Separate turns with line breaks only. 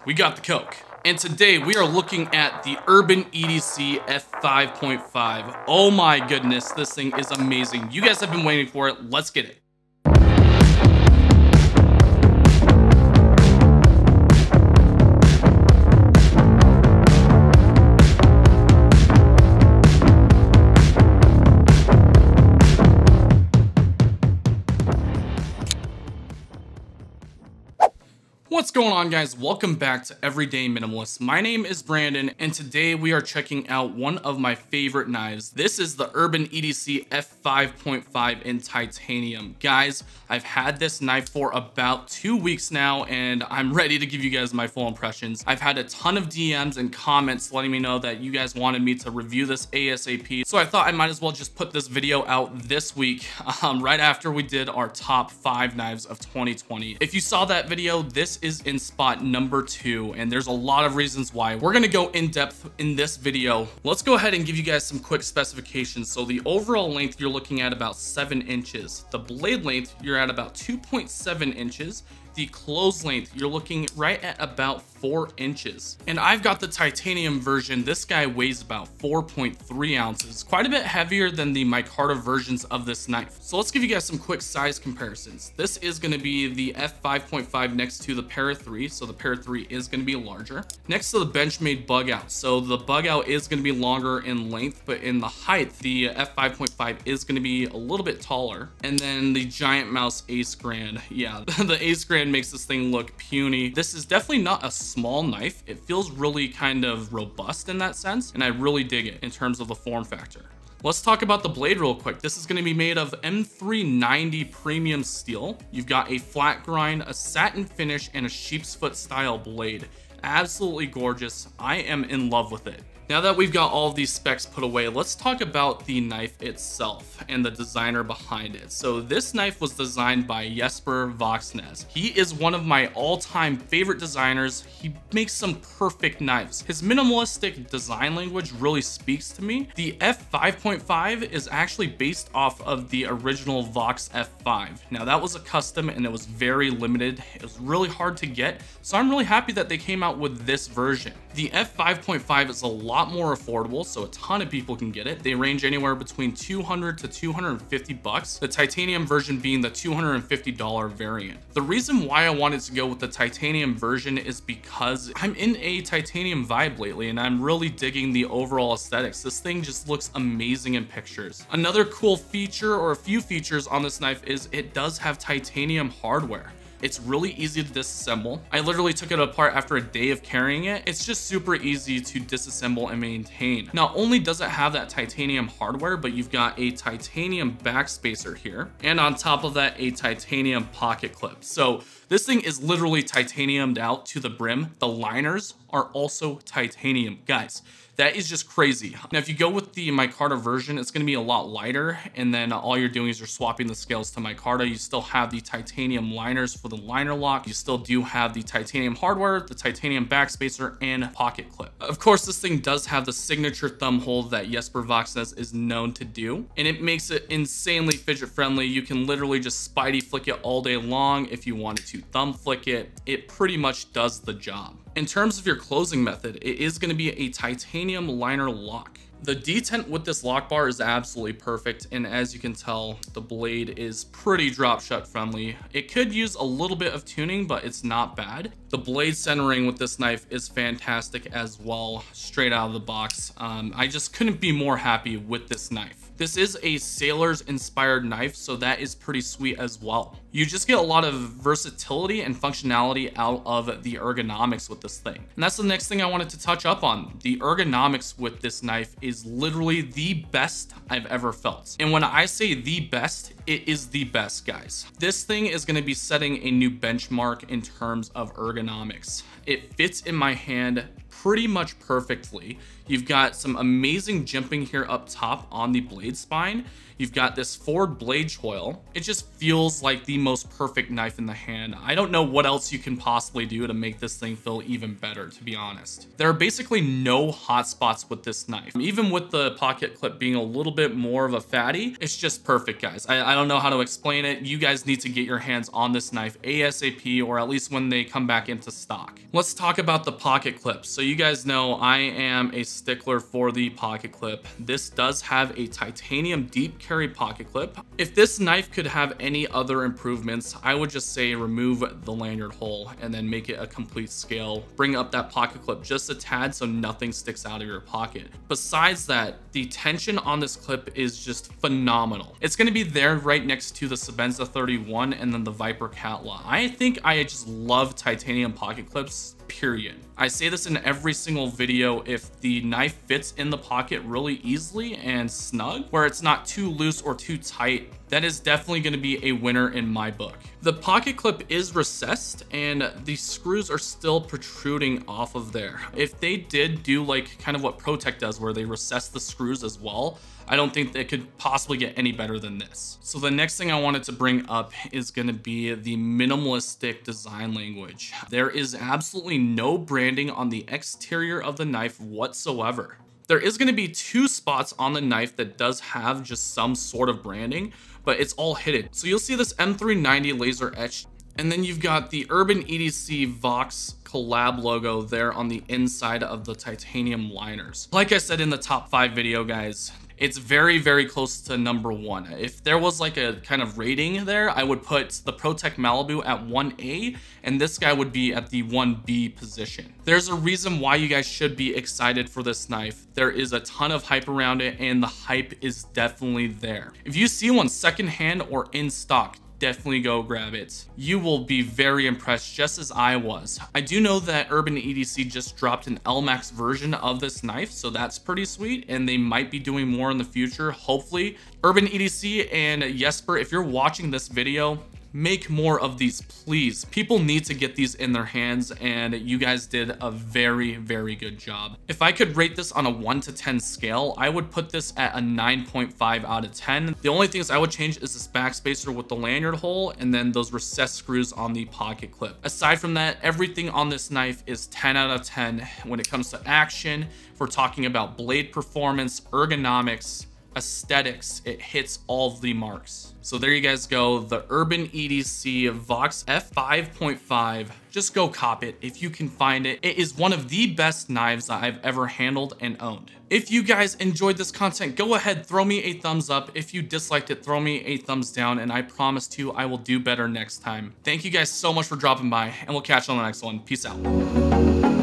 we got the Coke. And today we are looking at the Urban EDC F5.5. Oh my goodness, this thing is amazing. You guys have been waiting for it. Let's get it. What's going on, guys? Welcome back to Everyday Minimalist. My name is Brandon, and today we are checking out one of my favorite knives. This is the Urban EDC F5.5 in titanium. Guys, I've had this knife for about 2 weeks now, and I'm ready to give you guys my full impressions. I've had a ton of DMs and comments letting me know that you guys wanted me to review this ASAP, so I thought I might as well just put this video out this week, right after we did our top 5 knives of 2020. If you saw that video, this is in spot number 2, and there's a lot of reasons why. We're gonna go in depth in this video. Let's go ahead and give you guys some quick specifications. So the overall length, you're looking at about 7 inches. The blade length, you're at about 2.7 inches. The close length, you're looking right at about 4 inches. And I've got the titanium version. This guy weighs about 4.3 ounces, quite a bit heavier than the micarta versions of this knife. So let's give you guys some quick size comparisons. This is gonna be the F5.5 next to the Para 3. So the Para 3 is gonna be larger. Next to the Benchmade bug out. So the bug out is gonna be longer in length, but in the height, the F5.5 is gonna be a little bit taller. And then the Giant Mouse Ace Grand. Yeah, the Ace Grand makes this thing look puny. This is definitely not a small knife. It feels really kind of robust in that sense, and I really dig it in terms of the form factor. Let's talk about the blade real quick. This is going to be made of M390 premium steel. You've got a flat grind, a satin finish, and a sheep's foot style blade. Absolutely gorgeous. I am in love with it. Now that we've got all of these specs put away, let's talk about the knife itself and the designer behind it. So this knife was designed by Jesper Voxnæs. He is one of my all-time favorite designers. He makes some perfect knives. His minimalistic design language really speaks to me. The F5.5 is actually based off of the original Vox F5. Now that was a custom and it was very limited. It was really hard to get, so I'm really happy that they came out with this version. The F5.5 is a lot more affordable, so a ton of people can get it. They range anywhere between $200 to $250, the titanium version being the $250 variant. The reason why I wanted to go with the titanium version is because I'm in a titanium vibe lately, and I'm really digging the overall aesthetics. This thing just looks amazing in pictures. Another cool feature, or a few features on this knife, is it does have titanium hardware. It's really easy to disassemble. I literally took it apart after a day of carrying it. It's just super easy to disassemble and maintain. Not only does it have that titanium hardware, but you've got a titanium backspacer here. And on top of that, a titanium pocket clip. So this thing is literally titaniumed out to the brim. The liners are also titanium. Guys, that is just crazy. Now, if you go with the micarta version, it's gonna be a lot lighter, and then all you're doing is you're swapping the scales to micarta. You still have the titanium liners for the liner lock. You still do have the titanium hardware, the titanium backspacer, and pocket clip. Of course, this thing does have the signature thumb hole that Jesper Voxnæs is known to do, and it makes it insanely fidget friendly. You can literally just spidey flick it all day long. If you wanted to thumb flick it, it pretty much does the job. In terms of your closing method, it is going to be a titanium liner lock. The detent with this lock bar is absolutely perfect, and as you can tell, the blade is pretty drop shut friendly. It could use a little bit of tuning, but it's not bad. The blade centering with this knife is fantastic as well, straight out of the box. I just couldn't be more happy with this knife. This is a sailor's inspired knife, so that is pretty sweet as well. You just get a lot of versatility and functionality out of the ergonomics with this thing. And that's the next thing I wanted to touch up on. The ergonomics with this knife is literally the best I've ever felt. And when I say the best, it is the best, guys. This thing is gonna be setting a new benchmark in terms of ergonomics. It fits in my hand pretty much perfectly. You've got some amazing jimping here up top on the blade spine. You've got this forward blade choil. It just feels like the most perfect knife in the hand. I don't know what else you can possibly do to make this thing feel even better, to be honest. There are basically no hot spots with this knife. Even with the pocket clip being a little bit more of a fatty, it's just perfect, guys. I don't know how to explain it. You guys need to get your hands on this knife ASAP, or at least when they come back into stock. Let's talk about the pocket clip. So you guys know I am a stickler for the pocket clip. This does have a titanium deep carry pocket clip. If this knife could have any other improvements, I would just say remove the lanyard hole and then make it a complete scale. Bring up that pocket clip just a tad so nothing sticks out of your pocket. Besides that, the tension on this clip is just phenomenal. It's going to be there right next to the Sebenza 31 and then the Viper Catla. I think I just love titanium pocket clips, period. I say this in every single video. If the knife fits in the pocket really easily and snug, where it's not too loose or too tight, that is definitely going to be a winner in my book. The pocket clip is recessed and the screws are still protruding off of there. If they did do like kind of what ProTech does, where they recess the screws as well, I don't think they could possibly get any better than this. So the next thing I wanted to bring up is going to be the minimalistic design language. There is absolutely no branding on the exterior of the knife whatsoever. There is going to be 2 spots on the knife that does have just some sort of branding, but it's all hidden. So you'll see this M390 laser etched, and then you've got the Urban EDC Vox collab logo there on the inside of the titanium liners. Like I said in the top 5 video, guys, it's very, very close to number 1. If there was like a kind of rating there, I would put the ProTech Malibu at 1A, and this guy would be at the 1B position. There's a reason why you guys should be excited for this knife. There is a ton of hype around it, and the hype is definitely there. If you see one secondhand or in stock, definitely go grab it. You will be very impressed, just as I was. I do know that Urban EDC just dropped an LMAX version of this knife, so that's pretty sweet, and they might be doing more in the future, hopefully. Urban EDC and Jesper, if you're watching this video, make more of these, please. People need to get these in their hands, and you guys did a very, very good job. If I could rate this on a 1 to 10 scale, I would put this at a 9.5 out of 10. The only things I would change is this backspacer with the lanyard hole and then those recessed screws on the pocket clip. Aside from that, everything on this knife is 10 out of 10 when it comes to action. If we're talking about blade performance, ergonomics, aesthetics, it hits all of the marks. So there you guys go, the Urban EDC Vox F5.5. Just go cop it if you can find it. It is one of the best knives that I've ever handled and owned. If you guys enjoyed this content, go ahead, throw me a thumbs up. If you disliked it, throw me a thumbs down, and I promise to, I will do better next time. Thank you guys so much for dropping by, and we'll catch you on the next one. Peace out.